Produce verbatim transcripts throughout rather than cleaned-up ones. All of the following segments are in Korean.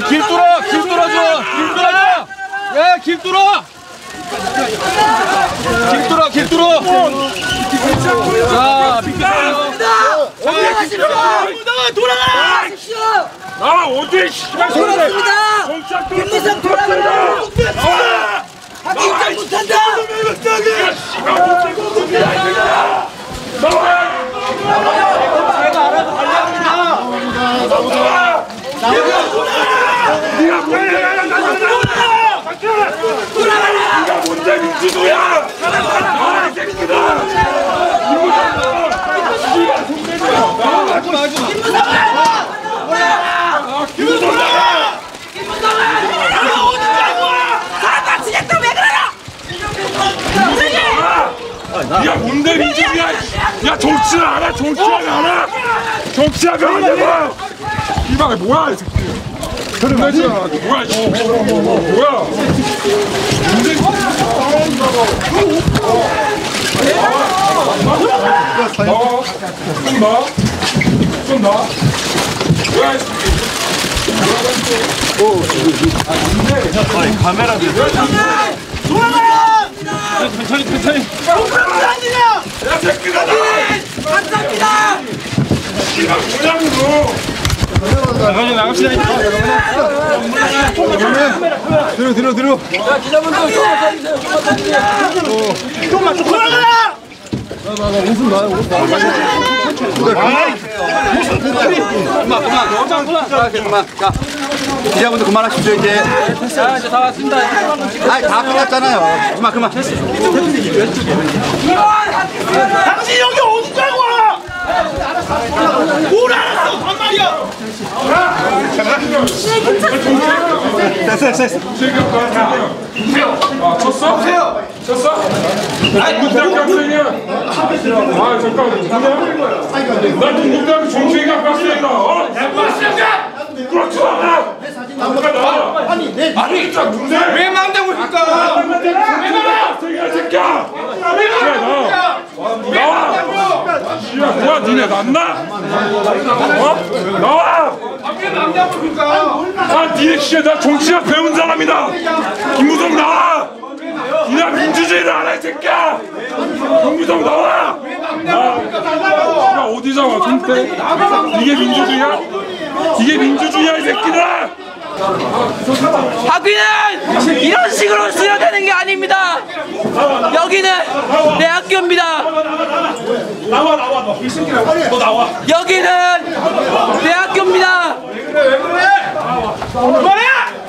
길 뚫어! 길 뚫어줘! 길 뚫어줘! 예, 길 뚫어! 길 뚫어! 길 뚫어! 자, 비켜주세요. 어디 가십니까? 돌아가! 나 어디 씨발 돌아갑니다! 김무성 돌아가라! 하기 인정 못한다! 제가 알아서 관리합니다. 네가 돌아가라! 네가 뭔데 민주주의야! 아, 이 새끼다! 하지 마, 하지 마. 김무성아! 김무성아! 나가 어디냐고! 사람 다치겠다 왜 그러냐! 야 뭔데 민주주의야! 야 정치를 알아! 정치하면 알아! 정치하면 안되고! 이방에 뭐야 이 새끼! 그래 나 지금 뭐야 이 뭐야! 뭔데 나와! 쏜다! 쏜다! 뭐야 이 새끼! 아니, 카메라 돌아가라! 천천히, 천천히. 동그라미 안 되냐! 야 새끼가 나! 감사합니다! 씨발 뭐냐고! 나가지, 나갑시다. 들어, 들어, 들어. 자, 기자분들 조금만 써주세요. 조금만 써주세요. 조금만, 돌아가라! 웃음 나요, 웃음 나. 그만, 그만. 자, 그만. 자, 기자분들 그만하십시오, 이제. 자, 이제 다 왔습니다. 아니, 다 끝났잖아요. 그만, 그만. 당신 여기 어디냐고! 뭘 알았어, 반말이야! 됐어, 됐어. 아 쳤어? 쳤어? 나 중국대학교 학생이야. 아 잠깐 누구냐? 나 중국대학교 정치회가 학생이다. 어? 그렇지 않아. 나와. 아니 내 아니 진짜 누군데? 왜 마음대로 할까? 왜 나와? 새끼야 새끼야. 나와. 나와. 씨야 뭐야 니네 낫나? 어? 나와. 왜 마음대로 할까? 아 니네 씨야 나 정치학 배운 사람이다. 김무성 나와. 니네 민주주의를 알아 이 새끼야. 김무성 나와. 야 어디서 와 근데 이게 민주주의야? 이게 민주주의야 이 새끼들아. 학위는 이런 식으로 쓰여야 되는 게 아닙니다. 여기는 내 학교입니다. 나와 나와 너 이 새끼야 너 나와. 여기는 내 학교입니다. 왜 그래? 그만해!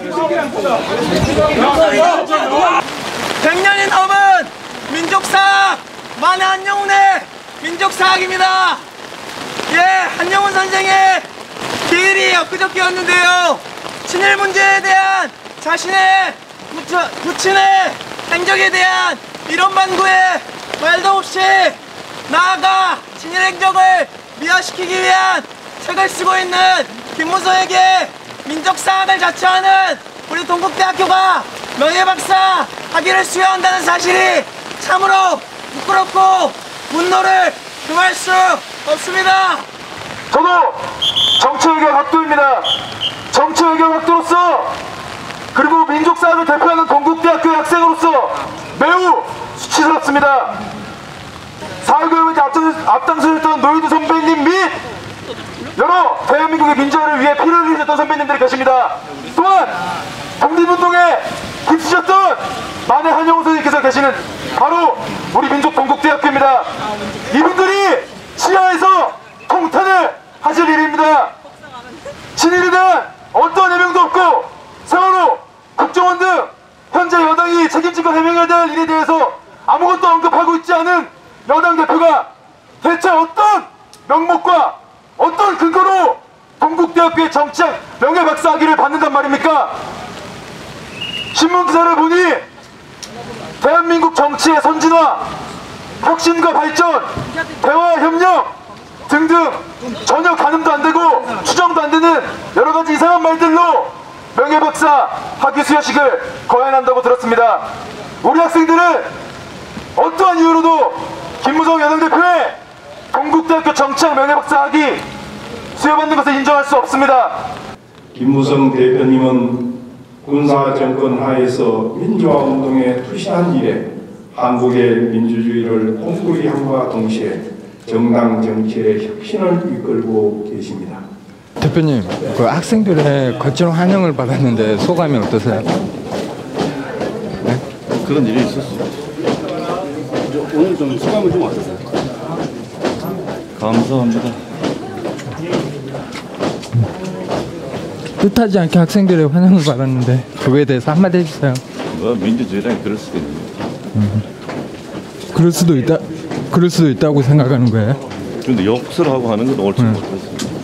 백 년이 넘은 민족사학 만해 한영훈의 민족사학입니다. 예, 한영훈 선생의 기일이 엊그저께였는데요. 친일 문제에 대한 자신의 부처, 부친의 행적에 대한 이런 반구에 말도 없이 나아가 친일 행적을 미화시키기 위한 책을 쓰고 있는 김무성에게 민족사학을 자처하는 우리 동국대학교가 명예박사 학위를 수여한다는 사실이 참으로 부끄럽고 분노를 금할 수 없습니다. 저도 정치외교 학도입니다. 정치외교 학도로서 그리고 민족사학을 대표하는 동국대학교의 학생으로서 매우 수치스럽습니다. 사회교육에 앞장서셨던 노유도 선배님 및 여러 대한민국의 민주화를 위해 피를 흘리셨던 선배님들이 계십니다. 또한 독립운동에 힘쓰셨던 만해 한영훈 선생님께서 계시는 바로 우리 민족 동국대학교입니다. 이분들이 지하에서 통탄을 하실 일입니다. 친일에 대한 어떠한 해명도 없고 세월호, 국정원 등 현재 여당이 책임지고 해명해야 될 일에 대해서 아무것도 언급하고 있지 않은 여당 대표가 대체 어떤 명목과 어떤 근거로 동국대학교의 정치학 명예박사 학위를 받는단 말입니까? 신문기사를 보니 대한민국 정치의 선진화, 혁신과 발전, 대화 협력 등등 전혀 가늠도 안되고 추정도 안되는 여러가지 이상한 말들로 명예박사 학위 수여식을 거행한다고 들었습니다. 우리 학생들은 어떠한 이유로도 김무성 여당 대표의 동국대학교 정치학 명예박사 학위 수여받는 것을 인정할 수 없습니다. 김무성 대표님은 군사 정권 하에서 민주화 운동에 투신한 이래 한국의 민주주의를 꼼꾸리 함과 동시에 정당 정치의 혁신을 이끌고 계십니다. 대표님, 그 학생들의 거친 환영을 받았는데 소감이 어떠세요? 네? 그런 일이 있었어요. 오늘 좀 소감은 좀 어떠세요? 감사합니다. 뜻하지 않게 학생들의 환영을 받았는데 그거에 대해서 한마디 해주세요. 뭐 민주주의란 그럴 수도 있는 거죠. 음. 그럴 수도 있다. 그럴 수도 있다고 생각하는 거예요? 근데 욕설 하고 하는 건 옳지 음. 못했어요.